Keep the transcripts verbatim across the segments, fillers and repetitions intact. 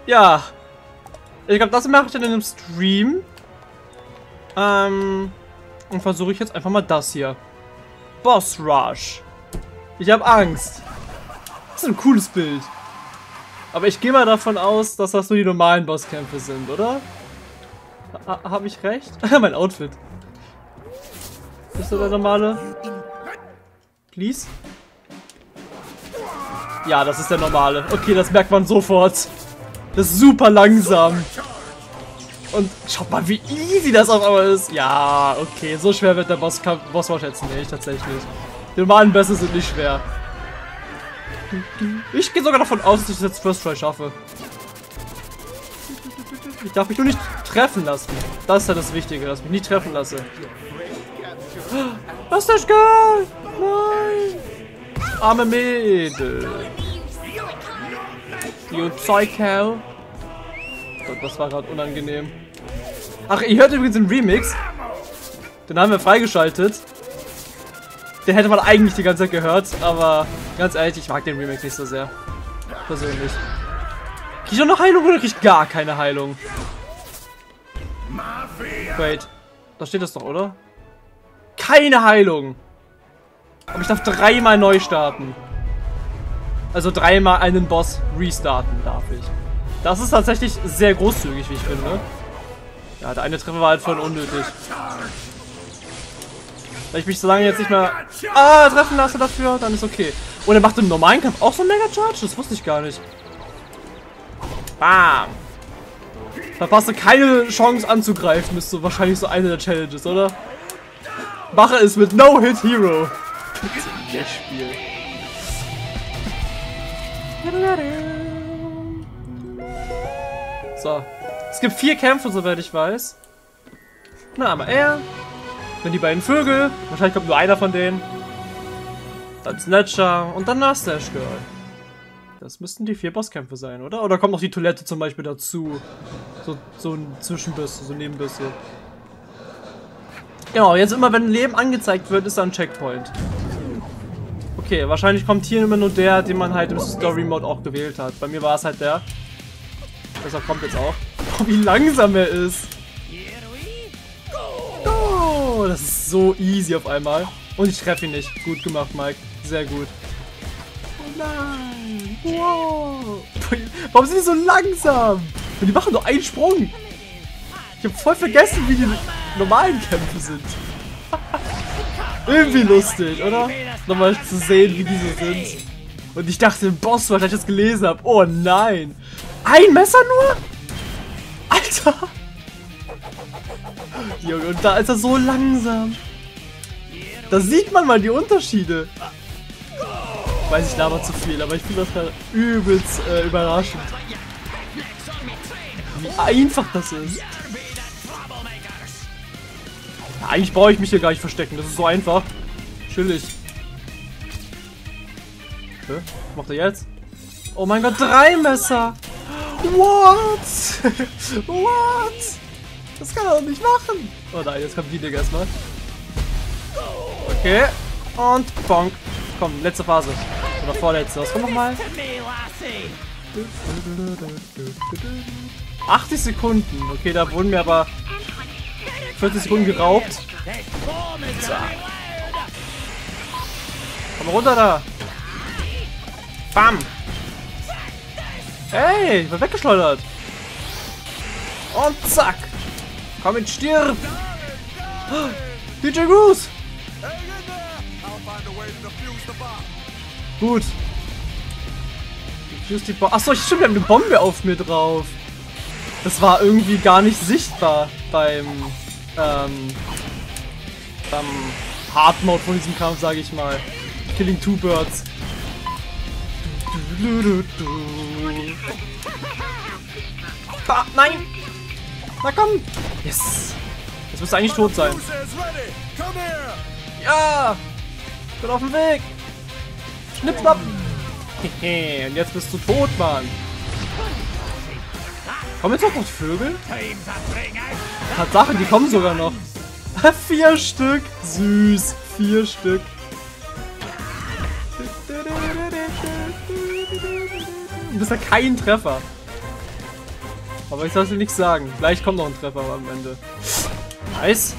Ja. Ich glaube, das mache ich dann in einem Stream. Ähm. Und versuche ich jetzt einfach mal das hier. Boss Rush. Ich habe Angst. Das ist ein cooles Bild. Aber ich gehe mal davon aus, dass das nur die normalen Bosskämpfe sind, oder? Ha habe ich recht? Mein Outfit. Ist das der normale? Please? Ja, das ist der normale. Okay, das merkt man sofort. Das ist super langsam. Und schaut mal, wie easy das auf einmal ist. Ja, okay, so schwer wird der Bosskampf, Bossrush jetzt nicht, tatsächlich. Die normalen Bässe sind nicht schwer. Ich gehe sogar davon aus, dass ich das jetzt First Try schaffe. Ich darf mich nur nicht treffen lassen. Das ist ja das Wichtige, dass ich mich nicht treffen lasse. Was ist das Girl? Nein! Arme Mädel. You Psycho. Gott, das war gerade unangenehm. Ach, ihr hört übrigens den Remix. Den haben wir freigeschaltet. Den hätte man eigentlich die ganze Zeit gehört, aber ganz ehrlich, ich mag den Remix nicht so sehr. Persönlich. Krieg ich noch eine Heilung oder krieg ich gar keine Heilung? Wait. Da steht das doch, oder? Keine Heilung! Aber ich darf dreimal neu starten. Also dreimal einen Boss restarten darf ich. Das ist tatsächlich sehr großzügig, wie ich finde. Ja, der eine Treffer war halt voll unnötig. Wenn ich mich so lange jetzt nicht mehr ah, treffen lasse dafür, dann ist okay. Und er macht im normalen Kampf auch so einen Mega Charge? Das wusste ich gar nicht. Bam! Verpasse keine Chance anzugreifen, ist so wahrscheinlich so eine der Challenges, oder? Mache es mit No-Hit-Hero. Das Spiel. So. Es gibt vier Kämpfe, soweit ich weiß. Na, einmal er. Dann die beiden Vögel. Wahrscheinlich kommt nur einer von denen. Dann Snatcher. Und dann Mustache Girl. Das müssten die vier Bosskämpfe sein, oder? Oder kommt noch die Toilette zum Beispiel dazu? So, so ein Zwischenbiss, so ein Nebenbiss. Genau, jetzt immer wenn ein Leben angezeigt wird, ist da ein Checkpoint. Okay, wahrscheinlich kommt hier immer nur der, den man halt im Story Mode auch gewählt hat. Bei mir war es halt der. Deshalb kommt jetzt auch. Oh, wie langsam er ist. Oh, das ist so easy auf einmal. Und ich treffe ihn nicht. Gut gemacht, Mike. Sehr gut. Oh nein. Wow. Warum sind die so langsam? Und die machen nur einen Sprung. Ich habe voll vergessen, wie die normalen Kämpfe sind. Irgendwie lustig, oder? Nochmal zu sehen, wie die so sind. Und ich dachte im Boss, weil ich das gelesen habe. Oh nein. Ein Messer nur? Alter. Junge, und da ist er so langsam. Da sieht man mal die Unterschiede. Ich weiß, ich laber zu viel, aber ich finde das gerade übelst äh, überraschend. Wie einfach das ist. Ja, eigentlich brauche ich mich hier gar nicht verstecken, das ist so einfach. Chillig. Hä? Was macht er jetzt? Oh mein Gott, drei Messer! What? What? Das kann er doch nicht machen! Oh nein, jetzt kommt die Digga erstmal. Okay. Und bonk. Komm, letzte Phase. Oder vorletzte. Was kommt nochmal? achtzig Sekunden. Okay, da wurden mir aber vierzig Sekunden geraubt. So. Komm runter da. Bam. Hey, ich bin weggeschleudert. Und zack. Komm und stirb. D J Goose. Gut. Achso, stimmt, wir haben eine Bombe auf mir drauf. Das war irgendwie gar nicht sichtbar beim ähm, beim Hard Mode von diesem Kampf, sage ich mal. Killing Two Birds. Ah, nein! Na komm! Yes! Jetzt müsste eigentlich tot sein. Ja! Ich bin auf dem Weg! Schnipp, schnapp! Hehe, und jetzt bist du tot, Mann! Kommen jetzt auch noch Vögel? Tatsache, die kommen sogar noch. Vier Stück! Süß! Vier Stück! Du bist ja kein Treffer. Aber ich sollte nichts sagen. Gleich kommt noch ein Treffer am Ende. Nice.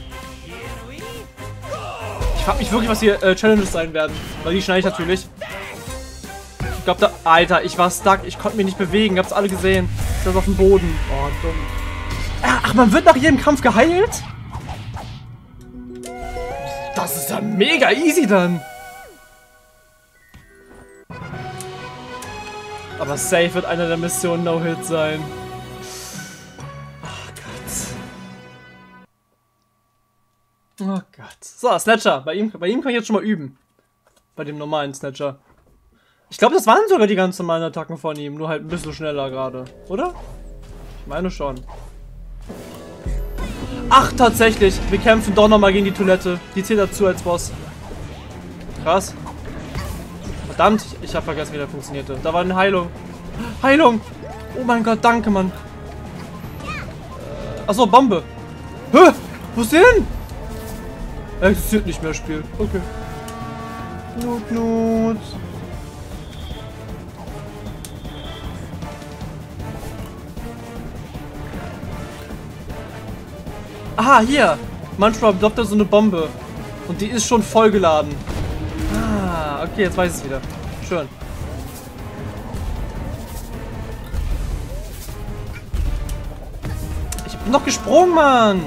Ich frag mich wirklich, was hier äh, Challenges sein werden. Weil die schneide ich natürlich. Ich glaube, da... Alter, ich war stuck. Ich konnte mich nicht bewegen. Hab's alle gesehen. Ich saß auf dem Boden. Oh, dumm. Ach, man wird nach jedem Kampf geheilt? Das ist ja mega easy dann. Aber safe wird einer der Missionen No-Hit sein. Oh Gott. Oh Gott. So, Snatcher. Bei ihm, bei ihm kann ich jetzt schon mal üben. Bei dem normalen Snatcher. Ich glaube, das waren sogar die ganz normalen Attacken von ihm. Nur halt ein bisschen schneller gerade. Oder? Ich meine schon. Ach, tatsächlich. Wir kämpfen doch nochmal gegen die Toilette. Die zählt dazu als Boss. Krass. Verdammt, ich, ich habe vergessen, wie der funktionierte. Da war eine Heilung. Heilung! Oh mein Gott, danke, Mann. Äh, achso, Bombe. Hä? Wo ist der hin? Er existiert nicht mehr, Spiel. Okay. Nut, nut. Aha, hier. Manchmal droppt er so eine Bombe. Und die ist schon vollgeladen. Ah, okay, jetzt weiß ich es wieder. Schön. Ich bin noch gesprungen, Mann.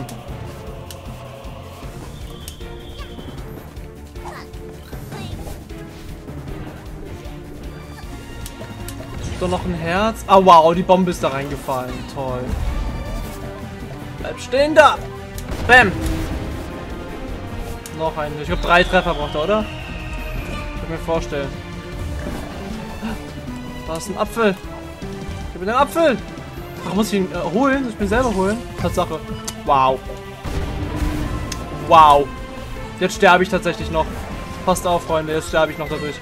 Ist doch noch ein Herz. Ah, wow, die Bombe ist da reingefallen. Toll. Bleib stehen da. Bam. Noch einen. Ich glaube, drei Treffer braucht er, oder? Ich kann mir vorstellen. Da ist ein Apfel. Gib mir den Apfel. Ach, muss ich ihn äh, holen? Ich bin selber holen. Tatsache. Wow. Wow. Jetzt sterbe ich tatsächlich noch. Passt auf, Freunde. Jetzt sterbe ich noch dadurch.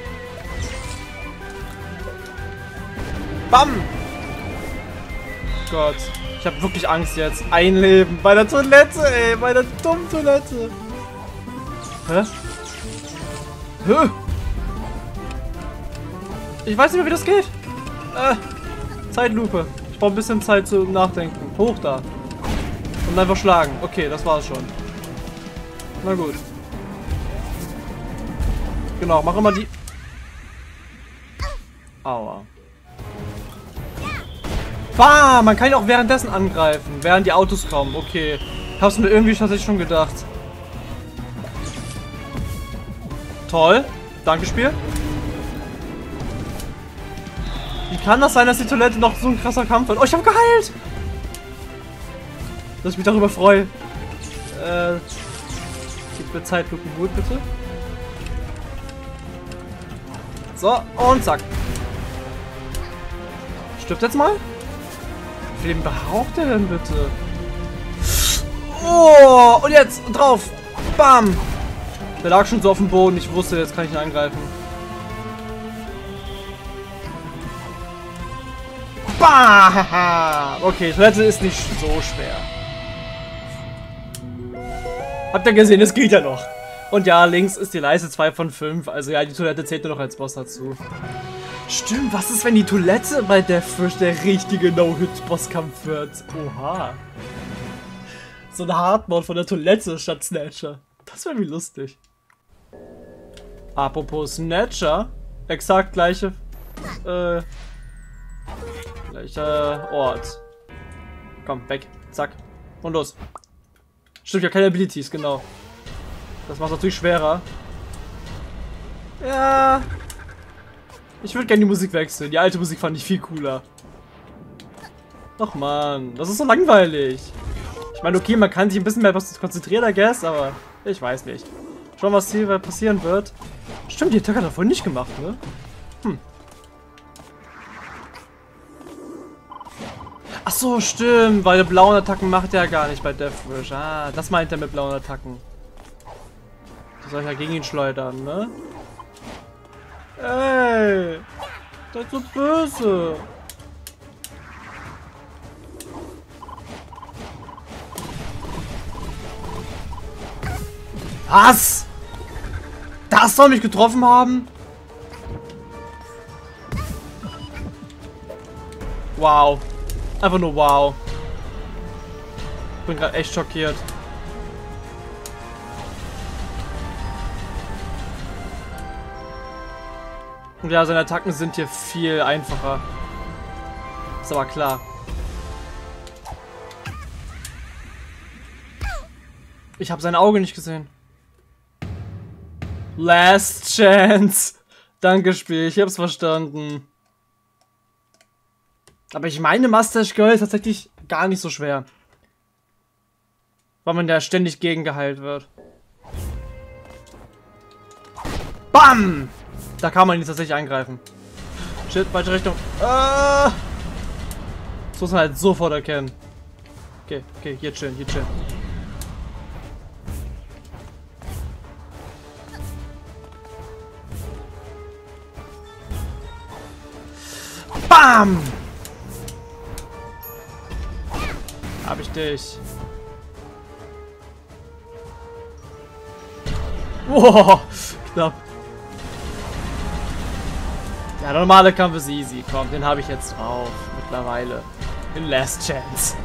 Bam. Gott. Ich habe wirklich Angst jetzt. Ein Leben. Bei der Toilette, ey. Bei der dummen Toilette. Hä? Hä? Ich weiß nicht mehr, wie das geht. Äh, Zeitlupe. Ich brauche ein bisschen Zeit zum Nachdenken. Hoch da. Und einfach schlagen. Okay, das war's schon. Na gut. Genau, mach immer die... Aua. Ah, man kann ihn auch währenddessen angreifen, während die Autos kommen. Okay. Hab's mir irgendwie tatsächlich schon gedacht. Toll. Danke, Spiel. Wie kann das sein, dass die Toilette noch so ein krasser Kampf wird? Oh, ich hab geheilt! Dass ich mich darüber freue. Äh. Gib mir Zeitlupen gut, bitte. So, und zack. Stirbt jetzt mal? Wie viel Leben braucht der denn bitte? Oh, und jetzt drauf. Bam. Der lag schon so auf dem Boden. Ich wusste, jetzt kann ich ihn angreifen. Bam. Okay, Toilette ist nicht so schwer. Habt ihr gesehen, es geht ja noch. Und ja, links ist die Leiste zwei von fünf. Also ja, die Toilette zählt nur noch als Boss dazu. Stimmt, was ist, wenn die Toilette bei Deathwish der richtige No-Hit-Bosskampf wird? Oha. So eine Hardmode von der Toilette statt Snatcher. Das wäre wie lustig. Apropos Snatcher. Exakt gleiche... Äh... Gleicher Ort. Komm, weg. Zack. Und los. Stimmt, ja keine Abilities, genau. Das macht es natürlich schwerer. Ja... Ich würde gerne die Musik wechseln. Die alte Musik fand ich viel cooler. Ach man, das ist so langweilig. Ich meine, okay, man kann sich ein bisschen mehr was konzentrieren, I guess, aber ich weiß nicht. Schauen, was hier passieren wird. Stimmt, die Attacke hat er vorhin nicht gemacht, ne? Hm. Ach so, stimmt, weil blauen Attacken macht er ja gar nicht bei Deathwish. Ah, das meint er mit blauen Attacken. Die soll ich ja gegen ihn schleudern, ne? Ey, seid so böse. Was? Das soll mich getroffen haben? Wow. Einfach nur wow. Ich bin gerade echt schockiert. Und ja, seine Attacken sind hier viel einfacher. Ist aber klar. Ich habe sein Auge nicht gesehen. Last Chance. Danke, Spiel. Ich hab's verstanden. Aber ich meine, Mustache Girl ist tatsächlich gar nicht so schwer. Weil man da ständig gegengeheilt wird. Bam! Da kann man ihn tatsächlich eingreifen. Shit, falsche Richtung. Ah! Das muss man halt sofort erkennen. Okay, okay, hier chillen, hier chillen. Bam! Hab ich dich. Wow, knapp. Der normale Kampf ist easy. Komm, den habe ich jetzt drauf. Mittlerweile. In Last Chance.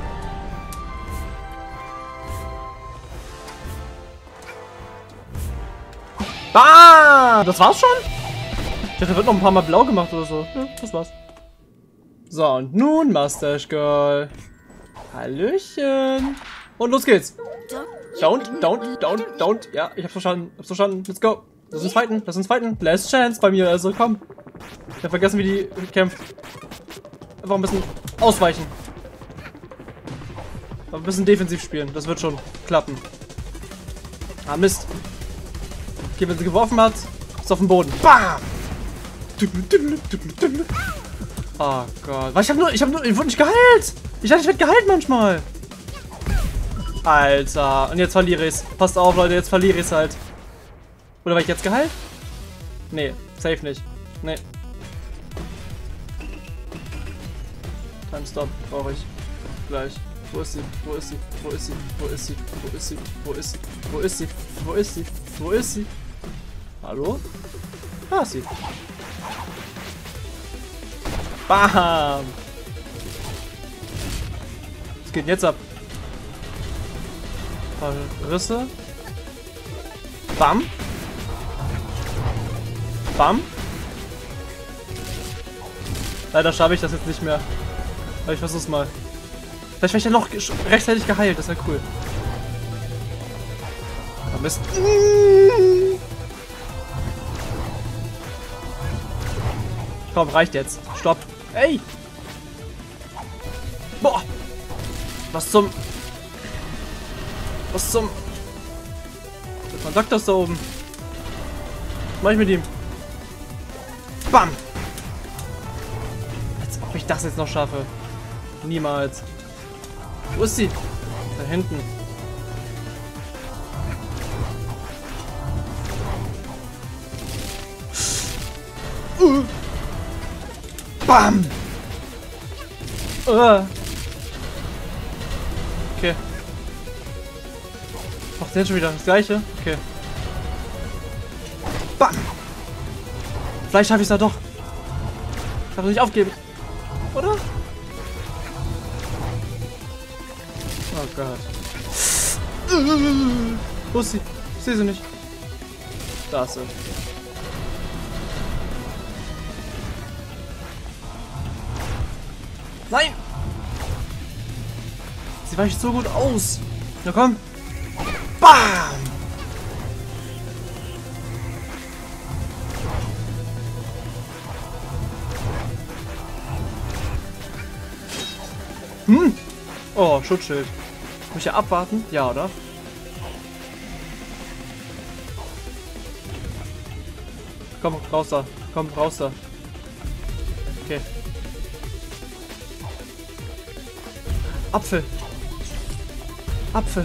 Bam! Das war's schon? Ich dachte, da wird noch ein paar Mal blau gemacht oder so. Ja, das war's. So, und nun Mustache Girl. Hallöchen. Und los geht's. Don't, don't, don't, don't. Ja, ich hab's verstanden. Hab's verstanden. Let's go. Lass uns fighten. Lass uns fighten. Last Chance bei mir. Also komm. Ich hab vergessen, wie die kämpft. Einfach ein bisschen ausweichen. Aber ein bisschen defensiv spielen. Das wird schon klappen. Ah, Mist. Okay, wenn sie geworfen hat, ist auf dem Boden. Bam! Oh Gott. Was, ich hab nur, ich hab nur, ich wurde nicht geheilt. Ich dachte, ich werde geheilt manchmal. Alter. Und jetzt verliere ich's. Passt auf, Leute, jetzt verliere ich's halt. Oder war ich jetzt geheilt? Nee, safe nicht. Nee. Time Stop brauche ich. Gleich. Wo ist sie? Wo ist sie? Wo ist sie? Wo ist sie? Wo ist sie? Wo ist sie? Wo ist sie? Wo ist sie? Wo ist sie? Hallo? Da ist sie. Bam! Was geht denn jetzt ab? Ein paar Risse. Bam. Bam. Leider schaffe ich das jetzt nicht mehr. Aber ich versuch's mal. Vielleicht werde ich ja noch rechtzeitig geheilt, das wäre cool. Oh, Mist. Komm, reicht jetzt. Stopp. Ey! Boah! Was zum... Was zum... Man sagt das da oben. Was mach ich mit ihm? Bam! Als ob ich das jetzt noch schaffe. Niemals. Wo ist sie? Da hinten. Uh. Bam! Uh. Okay. Macht der schon wieder das gleiche? Okay. Bam! Vielleicht schaffe ich es da doch. Ich darf nicht aufgeben. Oder? Oh Gott. Uh. Wo ist sie? Ich sehe sie nicht. Da ist sie. Nein! Sie weicht so gut aus. Na komm. Bam! Hm. Oh, Schutzschild. Muss ich ja abwarten? Ja, oder? Komm, raus da. Komm, raus da. Okay. Apfel. Apfel.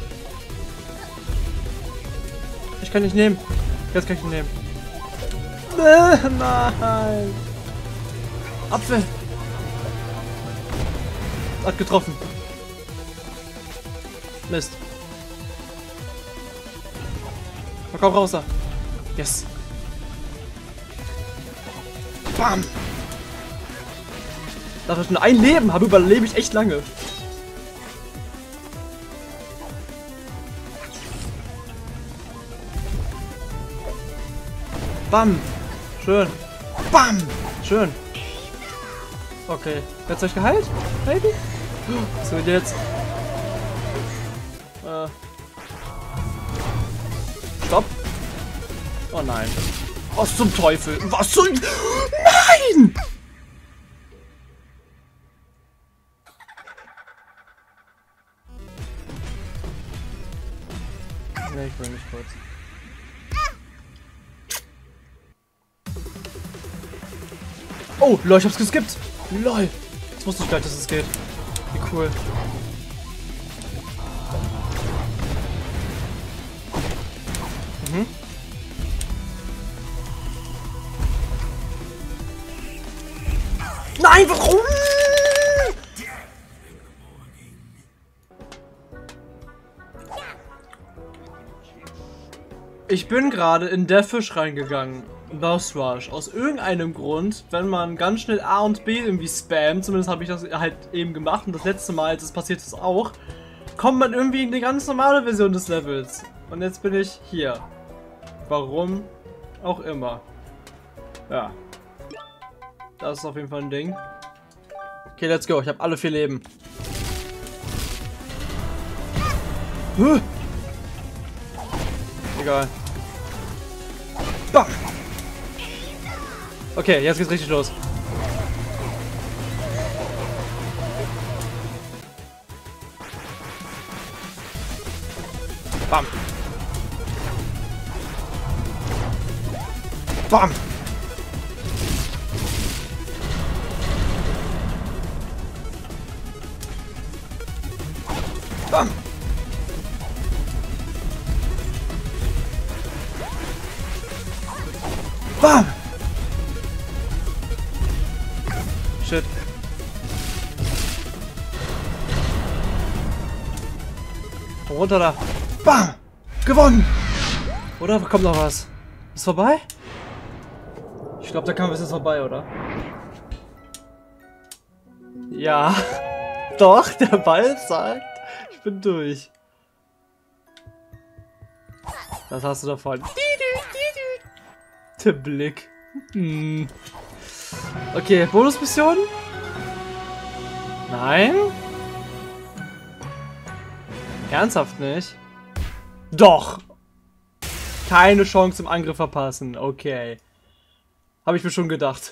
Ich kann nicht nehmen. Jetzt kann ich ihn nehmen. Äh, nein. Apfel. Hat getroffen. Mist. Na komm raus da. Yes. Da ich nur ein Leben habe, überlebe ich echt lange. Bam. Schön. Bam. Schön. Okay. Jetzt euch geheilt? Maybe? Was wird jetzt? Äh. Stopp. Oh nein. Was zum Teufel? Was zum... Nein! Ne, ich bring mich kurz. Oh, lol, ich hab's geskippt. Lol. Das wusste ich gar nicht, dass es geht. Wie cool. Mhm. Nein, warum? Ich bin gerade in Deathwish reingegangen. Boss Rush. Aus irgendeinem Grund, wenn man ganz schnell A und B irgendwie spammt, zumindest habe ich das halt eben gemacht und das letzte Mal, als es passiert ist auch, kommt man irgendwie in die ganz normale Version des Levels. Und jetzt bin ich hier. Warum auch immer. Ja. Das ist auf jeden Fall ein Ding. Okay, let's go. Ich habe alle vier Leben. Huh. Egal. Bam. Okay, jetzt geht's richtig los. Bam. Bam. Bam. Bam. Shit. Runter da. Bam. Gewonnen. Oder kommt noch was? Ist vorbei? Ich glaube, der Kampf ist jetzt vorbei, oder? Ja. Doch, der Ball sagt, ich bin durch. Das hast du davon. Der Blick. Hm. Okay, Bonusmission? Nein? Ernsthaft nicht? Doch! Keine Chance im Angriff verpassen. Okay. Habe ich mir schon gedacht.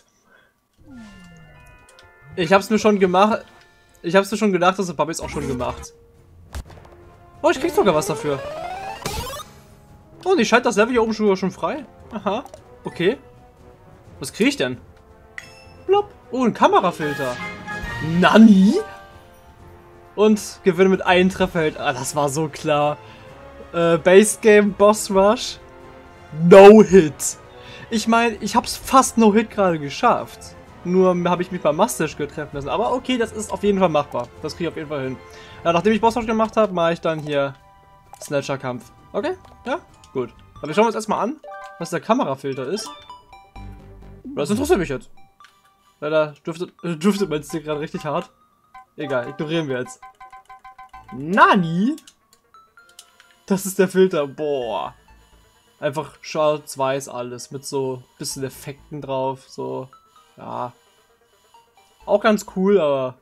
Ich hab's mir schon gemacht. Ich hab's mir schon gedacht, das habe ich auch schon gemacht. Oh, ich krieg sogar was dafür. Oh, und ich schalte das Level hier oben schon, schon frei. Aha. Okay. Was krieg ich denn? Blop. Oh, ein Kamerafilter. Nani? Und gewinne mit einem Treffer hält. Ah, das war so klar. Äh, Base Game Boss Rush. No Hit. Ich meine, ich hab's fast No Hit gerade geschafft. Nur habe ich mich beim Mustache treffen lassen. Aber okay, das ist auf jeden Fall machbar. Das kriege ich auf jeden Fall hin. Ja, nachdem ich Boss Rush gemacht habe, mache ich dann hier Snatcher-Kampf. Okay? Ja? Gut. Aber wir schauen uns erstmal an, was der Kamerafilter ist. Das interessiert mich jetzt. Leider dürfte, äh, dürfte mein Stick gerade richtig hart. Egal, ignorieren wir jetzt. Nani? Das ist der Filter. Boah. Einfach schwarz-weiß alles. Mit so bisschen Effekten drauf. So. Ja. Auch ganz cool, aber.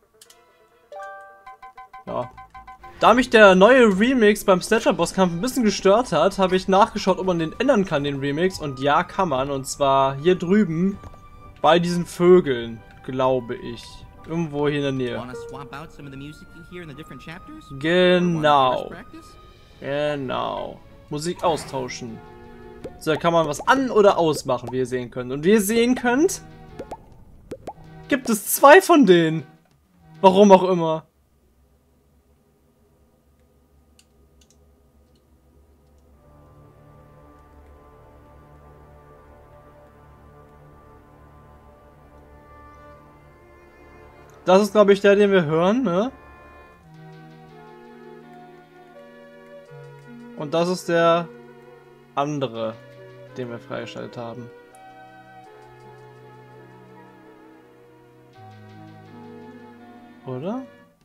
Ja. Da mich der neue Remix beim Snatcher-Bosskampf ein bisschen gestört hat, habe ich nachgeschaut, ob man den ändern kann, den Remix. Und ja, kann man. Und zwar hier drüben bei diesen Vögeln, glaube ich. Irgendwo hier in der Nähe. Genau. Genau. Musik austauschen. So, da kann man was an- oder ausmachen, wie ihr sehen könnt. Und wie ihr sehen könnt, gibt es zwei von denen. Warum auch immer. Das ist, glaube ich, der, den wir hören, ne? Und das ist der andere, den wir freigeschaltet haben. Oder?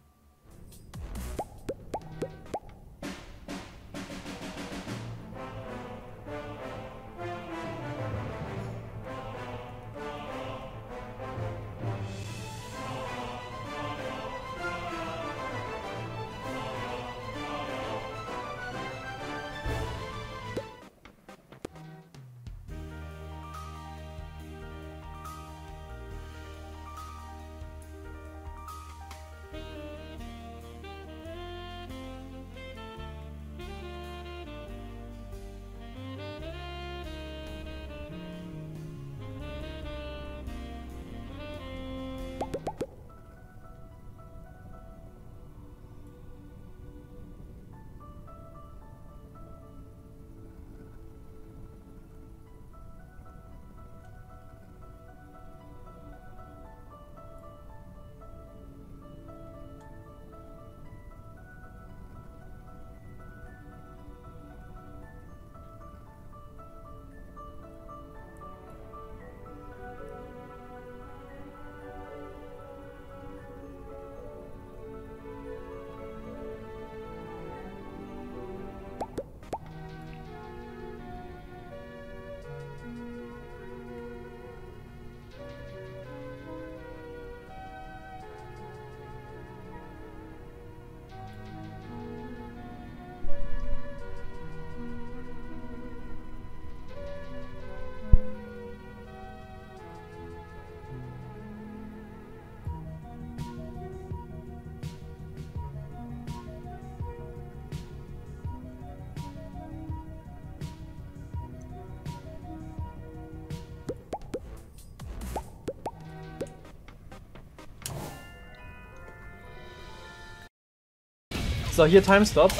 So, hier Timestop.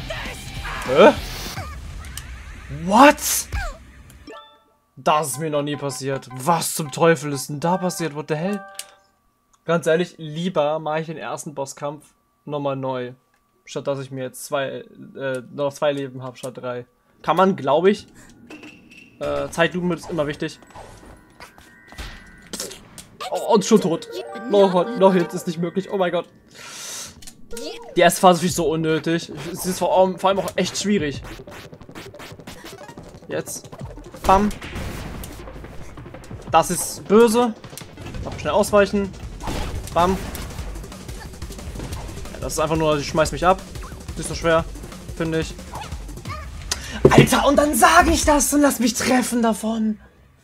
Hä? What? Das ist mir noch nie passiert. Was zum Teufel ist denn da passiert? What the hell? Ganz ehrlich, lieber mache ich den ersten Bosskampf nochmal neu. Statt dass ich mir jetzt zwei, äh, noch zwei Leben habe, statt drei. Kann man, glaube ich. Äh, Zeitlupe ist immer wichtig. Oh, und schon tot. Noch, noch jetzt ist nicht möglich. Oh mein Gott. Die erste Phase ist so unnötig. Es ist vor allem, vor allem auch echt schwierig. Jetzt. Bam. Das ist böse. Noch schnell ausweichen. Bam. Ja, das ist einfach nur, ich schmeiß mich ab. Nicht so schwer, finde ich. Alter, und dann sage ich das und lass mich treffen davon.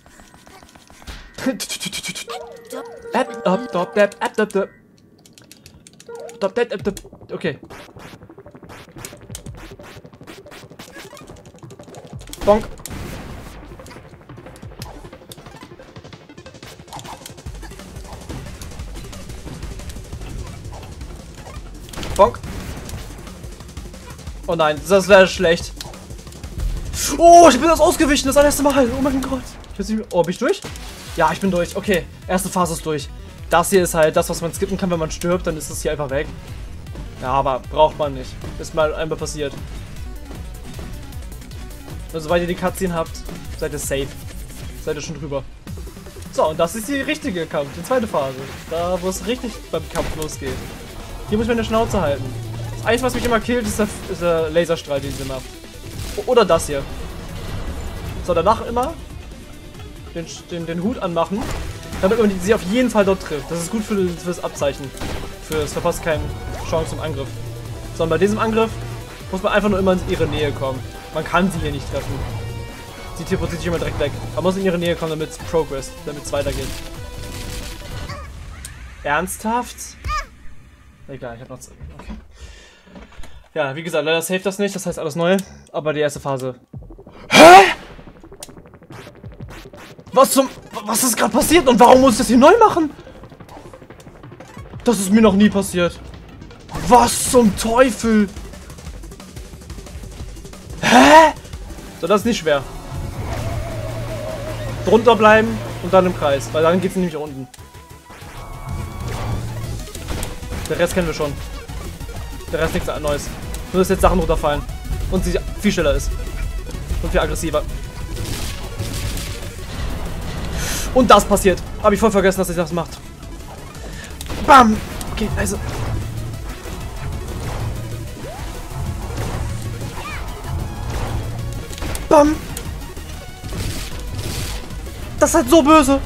Okay. Bonk. Bonk. Oh nein, das wäre schlecht. Oh, ich bin das ausgewichen, das allererste Mal. Oh mein Gott. Ich weiß nicht, oh, bin ich durch? Ja, ich bin durch. Okay, erste Phase ist durch. Das hier ist halt das, was man skippen kann, wenn man stirbt, dann ist es hier einfach weg. Ja, aber braucht man nicht. Ist mal einmal passiert. Und sobald ihr die Cutscene habt, seid ihr safe. Seid ihr schon drüber. So, und das ist die richtige Kampf, die zweite Phase. Da, wo es richtig beim Kampf losgeht. Hier muss ich meine Schnauze halten. Das Einzige, was mich immer killt, ist der, ist der Laserstrahl, den sie macht. Oder das hier. So, danach immer den, den, den Hut anmachen, damit man sie auf jeden Fall dort trifft. Das ist gut für, für das Abzeichen. Für es verpasst keine Chance zum Angriff. Sondern bei diesem Angriff muss man einfach nur immer in ihre Nähe kommen. Man kann sie hier nicht treffen. Sie teleportiert sich immer direkt weg. Man muss in ihre Nähe kommen, damit es Progress, damit es weitergeht. Ernsthaft? Egal, ich hab noch... Okay. Ja, wie gesagt, leider save das nicht, das heißt alles neu. Aber die erste Phase... Hä? Was zum... Was ist gerade passiert und warum muss ich das hier neu machen? Das ist mir noch nie passiert. Was zum Teufel? Hä? So, das ist nicht schwer. Drunter bleiben und dann im Kreis, weil dann geht es nämlich unten. Der Rest kennen wir schon. Der Rest nichts Neues. Nur, dass jetzt Sachen runterfallen. Und sie viel schneller ist. Und viel aggressiver. Und das passiert. Habe ich voll vergessen, dass sie das macht. Bam! Okay, also. Bam! Das ist halt so böse!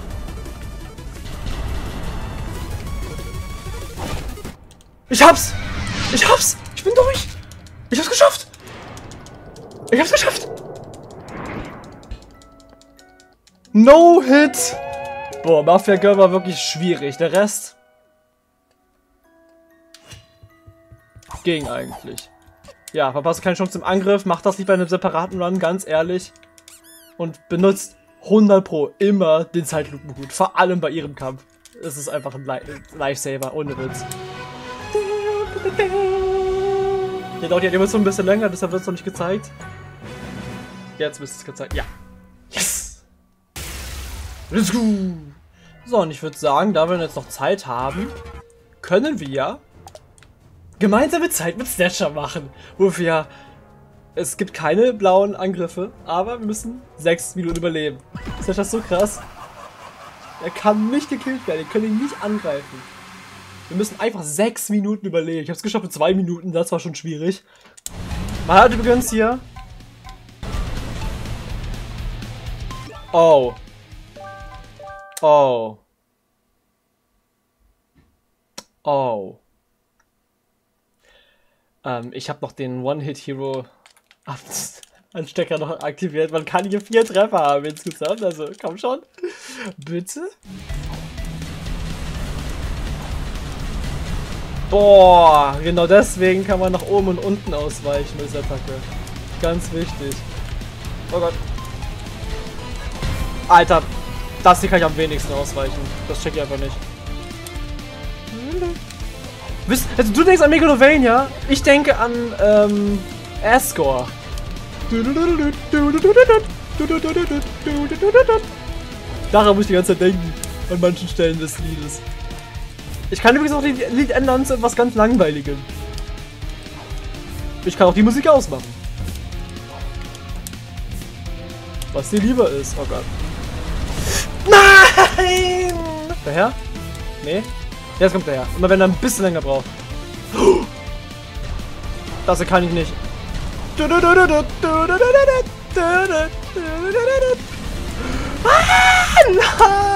Ich hab's! Ich hab's! Ich bin durch! Ich hab's geschafft! Ich hab's geschafft! No Hit! Boah, Mafia Girl war wirklich schwierig. Der Rest ging eigentlich. Ja, verpasst keine Chance im Angriff. Macht das lieber in einem separaten Run, ganz ehrlich. Und benutzt hundert Pro immer den Zeitlupenhut. Vor allem bei ihrem Kampf. Es ist einfach ein Lifesaver, ohne Witz. Ja, dauert die Animation ein bisschen länger, deshalb wird es noch nicht gezeigt. Jetzt wird es gezeigt. Ja. Yes! Let's go! So, und ich würde sagen, da wir jetzt noch Zeit haben, können wir gemeinsame Zeit mit Snatcher machen. Wofür ja, es gibt keine blauen Angriffe, aber wir müssen sechs Minuten überleben. Snatcher ist so krass. Er kann nicht gekillt werden, wir können ihn nicht angreifen. Wir müssen einfach sechs Minuten überleben. Ich habe es geschafft mit zwei Minuten, das war schon schwierig. Man hat übrigens hier... Oh. Oh. Oh. Ähm, ich habe noch den One-Hit-Hero-Anstecker noch aktiviert. Man kann hier vier Treffer haben insgesamt, also komm schon. Bitte? Boah, genau deswegen kann man nach oben und unten ausweichen mit dieser Attacke. Ganz wichtig. Oh Gott. Alter, das hier kann ich am wenigsten ausweichen. Das check ich einfach nicht. Also du denkst an Megalovania, ich denke an ähm, Asgore. Daran muss ich die ganze Zeit denken, an manchen Stellen des Liedes. Ich kann übrigens auch das Lied ändern zu etwas ganz Langweiligem. Ich kann auch die Musik ausmachen. Was dir lieber ist, oh Gott. Nein! Daher? Nee? Jetzt kommt der her. Immer wenn er ein bisschen länger braucht. Das hier kann ich nicht. Ah, nein!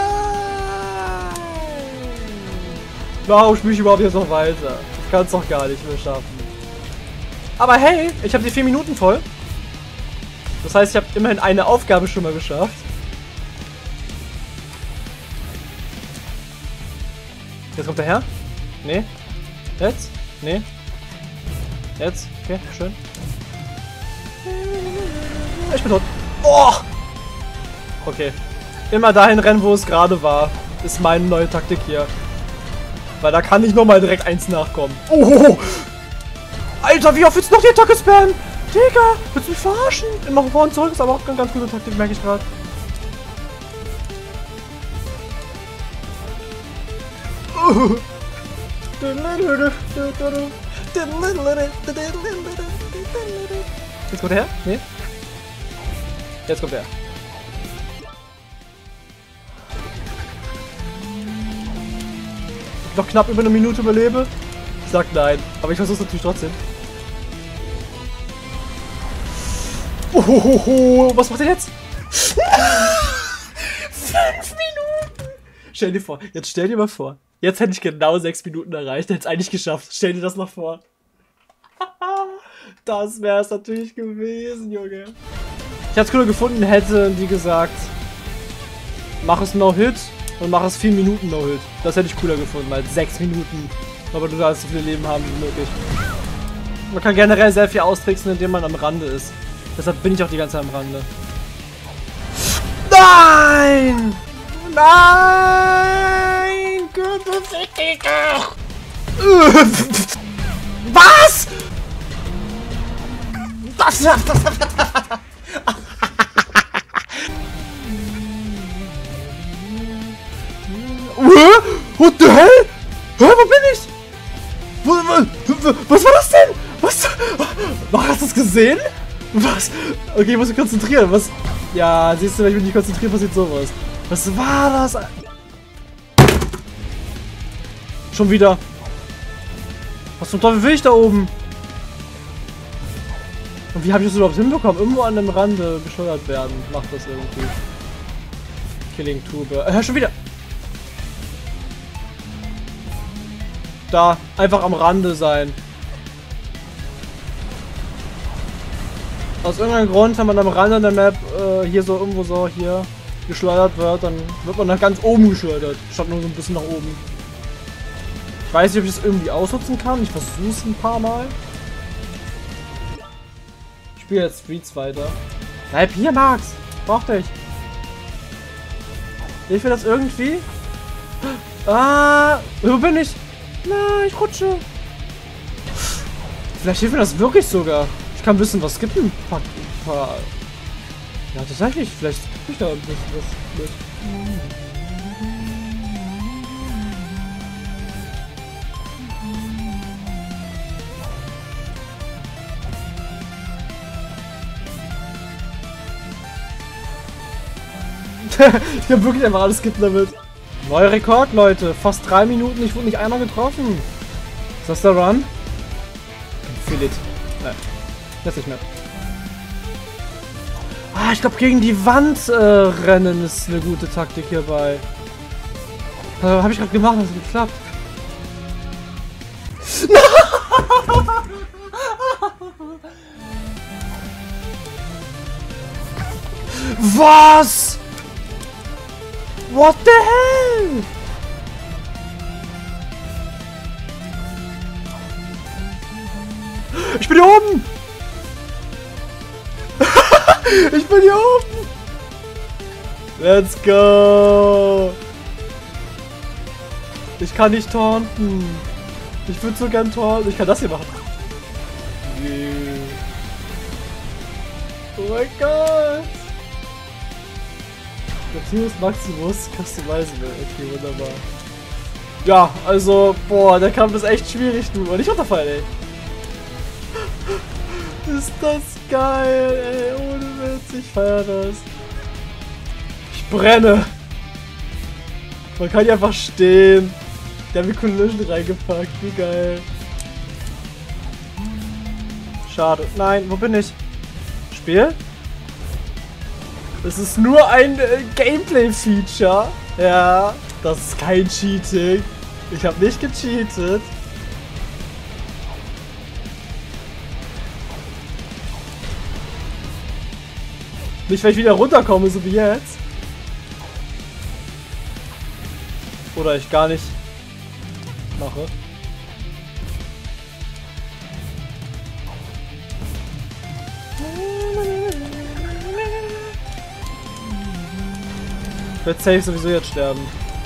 Warum spiele ich überhaupt jetzt noch weiter? Ich kann es doch gar nicht mehr schaffen. Aber hey, ich habe die vier Minuten voll. Das heißt, ich habe immerhin eine Aufgabe schon mal geschafft. Jetzt kommt der her. Nee. Jetzt? Nee. Jetzt? Okay, schön. Ich bin tot. Oh! Okay. Immer dahin rennen, wo es gerade war. Ist meine neue Taktik hier. Weil da kann ich nochmal direkt eins nachkommen. Oh! Alter, wie oft willst du noch die Attacke spammen? Digga, willst du mich verarschen? Immer vor und zurück ist aber auch eine ganz gute Taktik, merke ich gerade. Uh. Jetzt kommt er her? Nee? Jetzt kommt er. Ich noch knapp über eine Minute überlebe? Ich sag nein, aber ich versuch's natürlich trotzdem. Ohohoho, was macht er jetzt? Fünf Minuten! Stell dir vor, jetzt stell dir mal vor. Jetzt hätte ich genau sechs Minuten erreicht, hätte es eigentlich geschafft. Stell dir das noch vor. Das wäre es natürlich gewesen, Junge. Ich hätte es cooler gefunden, hätte die gesagt, mach es No-Hit und mach es vier Minuten No-Hit. Das hätte ich cooler gefunden, als sechs Minuten. Aber du darfst so viele Leben haben wie möglich. Man kann generell sehr viel austricksen, indem man am Rande ist. Deshalb bin ich auch die ganze Zeit am Rande. Nein! Nein! Was? Das das What the hell? Hä, wo bin ich? Wo, wo, was war das denn? Was? Hast du das gesehen? Was? Okay, ich muss mich konzentrieren. Was? Ja, siehst du, wenn ich mich nicht konzentriere, passiert sowas. Was war das? Schon wieder. Was zum Teufel will ich da oben? Und wie habe ich das überhaupt hinbekommen? Irgendwo an dem Rande gesteuert werden. Macht das irgendwie. Killing Tube. Äh, schon wieder. Da. Einfach am Rande sein. Aus irgendeinem Grund, wenn man am Rande der Map äh, hier so irgendwo so hier geschleudert wird, dann wird man nach ganz oben geschleudert. Statt nur so ein bisschen nach oben. Ich weiß nicht, ob ich das irgendwie ausnutzen kann. Ich versuche es ein paar Mal. Ich spiele jetzt Streets weiter. Bleib hier, Max! Brauch dich! Ich will das irgendwie. Ah! Wo bin ich? Nein, ich rutsche! Vielleicht hilft mir das wirklich sogar. Ich kann ein bisschen was skippen. Paar, paar ja, tatsächlich. Vielleicht skippe ich da ein bisschen was mit. Ich hab wirklich einfach alles skippen damit. Neuer Rekord, Leute. Fast drei Minuten. Ich wurde nicht einmal getroffen. Ist das der Run? Feel it. Nein. Das nicht mehr. Ah, ich glaube, gegen die Wand äh, rennen ist eine gute Taktik hierbei. Äh, Habe ich gerade gemacht, hat geklappt. Was? What the hell? Ich bin hier oben! Ich bin hier oben! Let's go! Ich kann nicht taunten. Ich würde so gern taunten. Ich kann das hier machen. Oh mein Gott! Matthias Maximus Customizable. Okay, wunderbar. Ja, also, boah, der Kampf ist echt schwierig, du. Und ich runterfallen, ey. Ist das geil, ey. Ohne Witz, ich feier das. Ich brenne. Man kann hier einfach stehen. Der hat mir Collision reingepackt. Wie geil. Schade. Nein, wo bin ich? Spiel? Das ist nur ein äh, Gameplay-Feature. Ja, das ist kein Cheating. Ich habe nicht gecheatet. Nicht, wenn ich wieder runterkomme, so wie jetzt. Oder ich gar nicht mache. Ich werde safe sowieso jetzt sterben.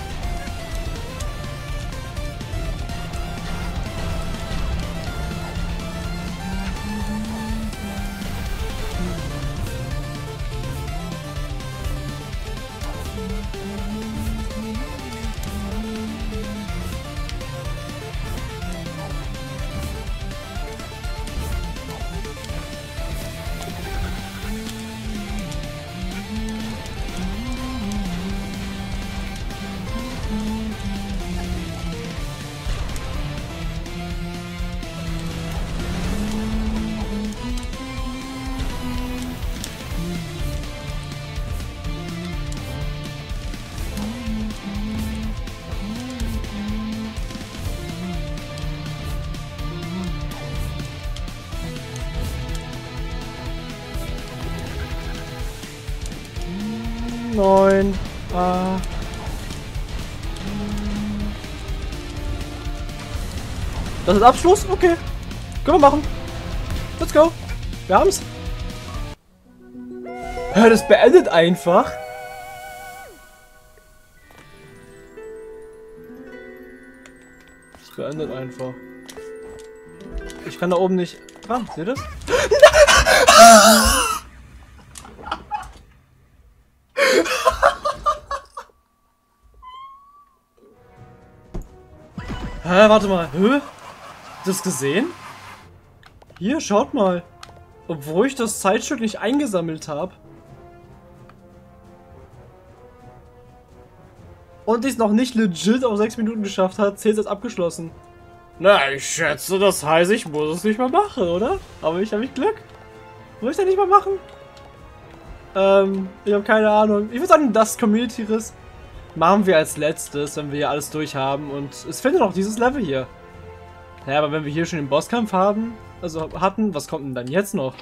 Neun. Ah. Das ist Abschluss? Okay. Können wir machen. Let's go. Wir haben's. Ja, das beendet einfach. Das beendet einfach. Ich kann da oben nicht ran. Seht ihr das? Hä, warte mal. Hä? Habt ihr das gesehen? Hier, schaut mal. Obwohl ich das Zeitstück nicht eingesammelt habe. und ich es noch nicht legit auf sechs Minuten geschafft hat, zählt es als abgeschlossen. Na, ich schätze, das heißt, ich muss es nicht mal machen, oder? Aber ich habe ich Glück. Muss ich das nicht mal machen? Ähm, ich habe keine Ahnung. Ich würde sagen, das Community-Riss machen wir als letztes, wenn wir hier alles durch haben. Und es fehlt noch dieses Level hier. Ja, aber wenn wir hier schon den Bosskampf haben, also hatten, was kommt denn dann jetzt noch?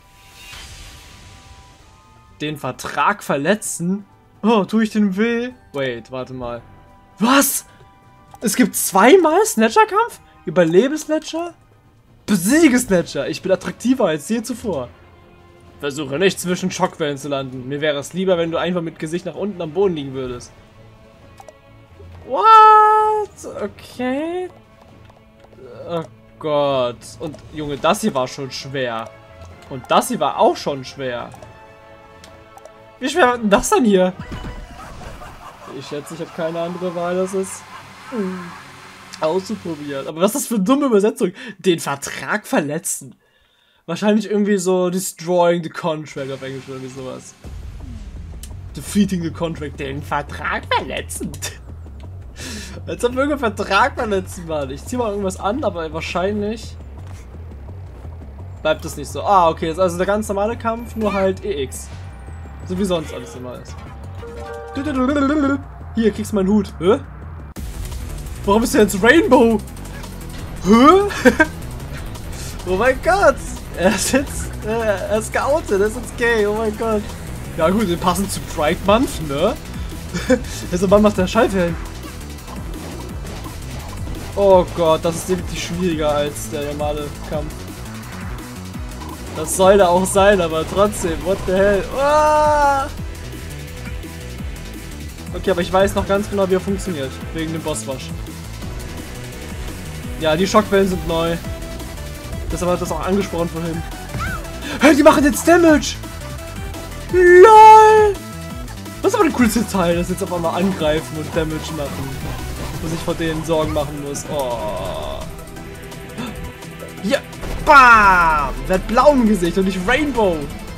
Den Vertrag verletzen? Oh, tue ich den weh? Wait, warte mal. Was? Es gibt zweimal Snatcher-Kampf? Überlebe Snatcher? Besiege Snatcher. Ich bin attraktiver als je zuvor. Versuche nicht zwischen Schockwellen zu landen. Mir wäre es lieber, wenn du einfach mit Gesicht nach unten am Boden liegen würdest. What? Okay. Oh Gott. Und Junge, das hier war schon schwer. Und das hier war auch schon schwer. Wie schwer war denn das denn hier? Ich schätze, ich habe keine andere Wahl, das ist hm, auszuprobieren. Aber was ist das für eine dumme Übersetzung? Den Vertrag verletzen. Wahrscheinlich irgendwie so destroying the contract auf Englisch oder irgendwie sowas. Defeating the contract. Den Vertrag verletzen. Als ob wir irgendeinen Vertrag verletzen, Mann. Ich zieh mal irgendwas an, aber wahrscheinlich bleibt es nicht so. Ah, okay, das ist also der ganz normale Kampf, nur halt E X. So wie sonst alles immer ist. Hier, kriegst du meinen Hut. Hä? Warum ist der jetzt Rainbow? Hä? Oh mein Gott! Er ist jetzt, äh, er ist geoutet, er ist jetzt gay, oh mein Gott. Ja gut, den passen zu Pride Month, ne? Also Mann macht der Schallwellen. Oh Gott, das ist definitiv schwieriger als der normale Kampf. Das soll da auch sein, aber trotzdem, what the hell? Oh! Okay, aber ich weiß noch ganz genau, wie er funktioniert. Wegen dem Boss-Rush. Ja, die Schockwellen sind neu. Deshalb hat das auch angesprochen vorhin. Hey, die machen jetzt Damage! LOL! Das ist aber ein cooles Detail, dass jetzt auf einmal angreifen und Damage machen. Wo sich vor denen Sorgen machen muss. Oh. Ja! Bam! Der hat blau im Gesicht und nicht Rainbow.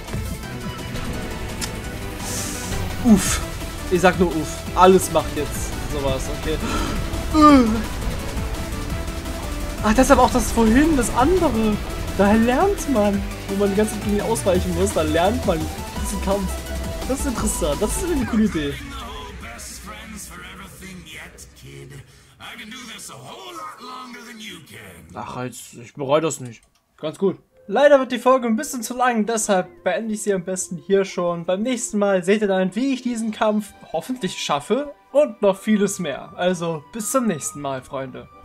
Uff. Ich sag nur uff. Alles macht jetzt sowas, okay. Ach, deshalb auch das vorhin, das andere. Da lernt man, wo man die ganze Zeit gegen ihn ausweichen muss, da lernt man diesen Kampf. Das ist interessant, das ist eine coole Idee. Ach, jetzt, ich bereue das nicht. Ganz gut. Leider wird die Folge ein bisschen zu lang, deshalb beende ich sie am besten hier schon. Beim nächsten Mal seht ihr dann, wie ich diesen Kampf hoffentlich schaffe und noch vieles mehr. Also, bis zum nächsten Mal, Freunde.